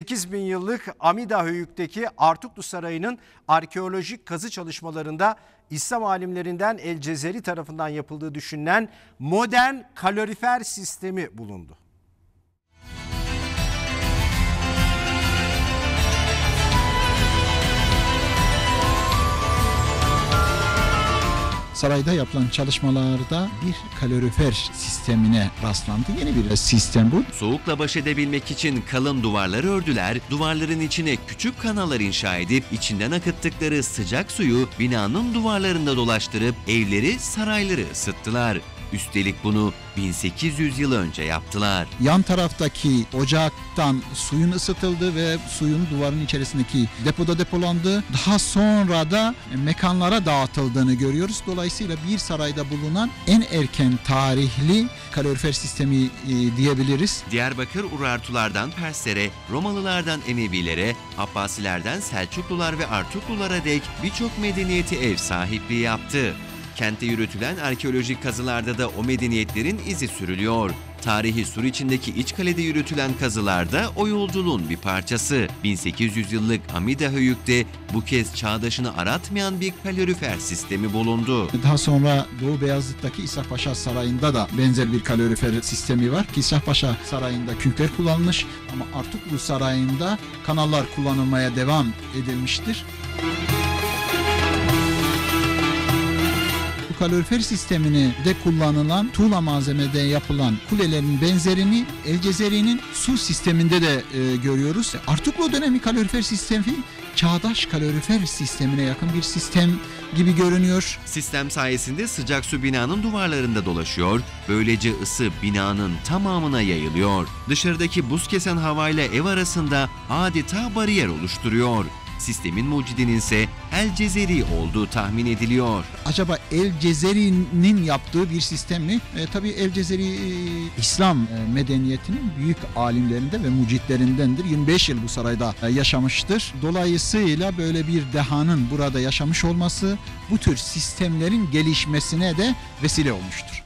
1008 bin yıllık Amidahöyük'teki Artuklu Sarayı'nın arkeolojik kazı çalışmalarında İslam alimlerinden El Cezeri tarafından yapıldığı düşünülen modern kalorifer sistemi bulundu. Sarayda yapılan çalışmalarda bir kalorifer sistemine rastlandı. Yeni bir sistem bu. Soğukla baş edebilmek için kalın duvarlar ördüler, duvarların içine küçük kanallar inşa edip içinden akıttıkları sıcak suyu binanın duvarlarında dolaştırıp evleri, sarayları ısıttılar. Üstelik bunu 1800 yıl önce yaptılar. Yan taraftaki ocaktan suyun ısıtıldı ve suyun duvarın içerisindeki depoda depolandı. Daha sonra da mekanlara dağıtıldığını görüyoruz. Dolayısıyla bir sarayda bulunan en erken tarihli kalorifer sistemi diyebiliriz. Diyarbakır Urartulardan Perslere, Romalılardan Emevilere, Abbasilerden Selçuklular ve Artuklulara dek birçok medeniyeti ev sahipliği yaptı. Kentte yürütülen arkeolojik kazılarda da o medeniyetlerin izi sürülüyor. Tarihi Sur içindeki İçkale'de yürütülen kazılarda o yolculuğun bir parçası. 1800 yıllık Amidahöyük'te bu kez çağdaşını aratmayan bir kalorifer sistemi bulundu. Daha sonra Doğu Beyazıt'taki İshak Paşa Sarayı'nda da benzer bir kalorifer sistemi var. İshak Paşa Sarayı'nda künkler kullanılmış ama Artuklu Sarayı'nda kanallar kullanılmaya devam edilmiştir. Kalorifer sistemini de kullanılan tuğla malzemeden yapılan kulelerin benzerini El Cezeri'nin su sisteminde de görüyoruz. Artuklu dönemi kalorifer sistemi çağdaş kalorifer sistemine yakın bir sistem gibi görünüyor. Sistem sayesinde sıcak su binanın duvarlarında dolaşıyor, böylece ısı binanın tamamına yayılıyor. Dışarıdaki buz kesen havayla ev arasında adeta bariyer oluşturuyor. Sistemin mucidinin ise El Cezeri olduğu tahmin ediliyor. Acaba El Cezeri'nin yaptığı bir sistem mi? Tabii El Cezeri İslam medeniyetinin büyük alimlerinden ve mucitlerindendir. 25 yıl bu sarayda yaşamıştır. Dolayısıyla böyle bir dehanın burada yaşamış olması bu tür sistemlerin gelişmesine de vesile olmuştur.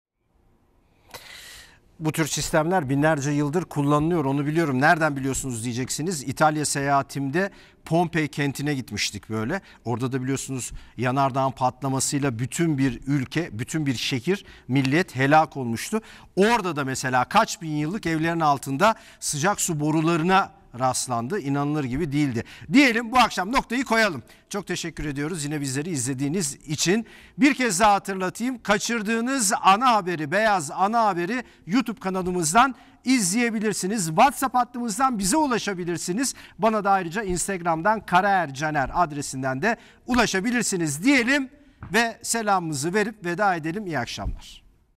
Bu tür sistemler binlerce yıldır kullanılıyor, onu biliyorum. Nereden biliyorsunuz diyeceksiniz. İtalya seyahatimde Pompei kentine gitmiştik böyle. Orada da biliyorsunuz yanardağın patlamasıyla bütün bir ülke, bütün bir şehir, millet helak olmuştu. Orada da mesela kaç bin yıllık evlerin altında sıcak su borularına rastlandı. İnanılır gibi değildi. Diyelim bu akşam noktayı koyalım. Çok teşekkür ediyoruz yine bizleri izlediğiniz için. Bir kez daha hatırlatayım. Kaçırdığınız ana haberi, Beyaz Ana Haberi YouTube kanalımızdan izleyebilirsiniz. WhatsApp hattımızdan bize ulaşabilirsiniz. Bana da ayrıca Instagram'dan Karaercaner adresinden de ulaşabilirsiniz diyelim ve selamımızı verip veda edelim. İyi akşamlar.